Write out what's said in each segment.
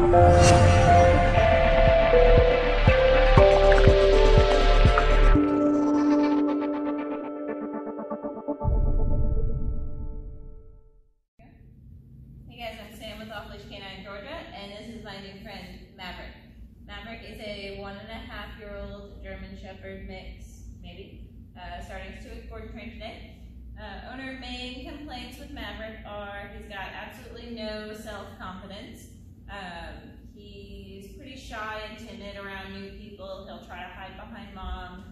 Leash K9 Georgia, and this is my new friend Maverick. Maverick is a 1.5-year-old German Shepherd mix, maybe, starting to week board and train today. Owner main complaints with Maverick are he's got absolutely no self-confidence. He's pretty shy and timid around new people. He'll try to hide behind mom.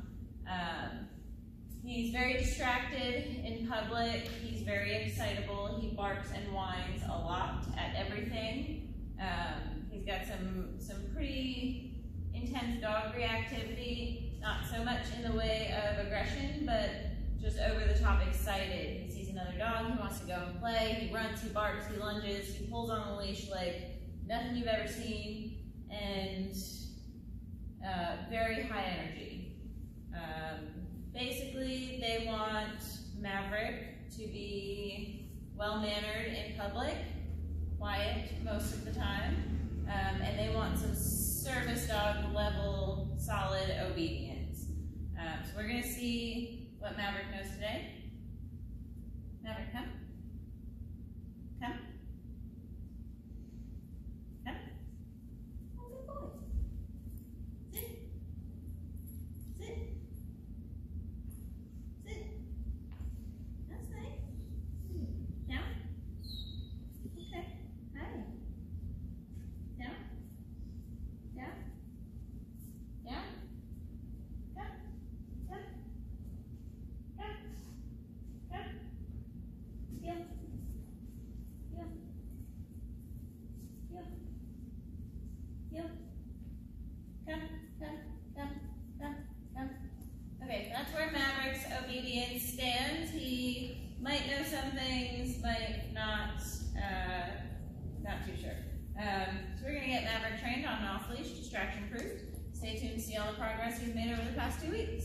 He's very distracted in public. He's very excitable. He barks and whines a lot at everything. He's got some pretty intense dog reactivity, not so much in the way of aggression, but just over the top excited. He sees another dog, he wants to go and play, he runs, he barks, he lunges, he pulls on the leash like nothing you've ever seen, and very high energy. Basically, they want Maverick to be well-mannered in public, quiet most of the time, and they want some service dog level, solid obedience. So we're going to see what Maverick knows today. Maverick, come. Come. Come. Oh, good boy. Sit. Sit. Sit. That's nice. Down. Okay. Hi. Down. Down. Down. Come. Come. Come. Come. Heel. Heel. Heel. Heel. Come. Come. Come. Come. Come. Okay, that's where Maverick's obedience stands. He might know some things, might not, not too sure. So we're going to get Maverick trained on and off leash, distraction proof. Stay tuned to see all the progress he's made over the past 2 weeks.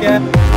encompass.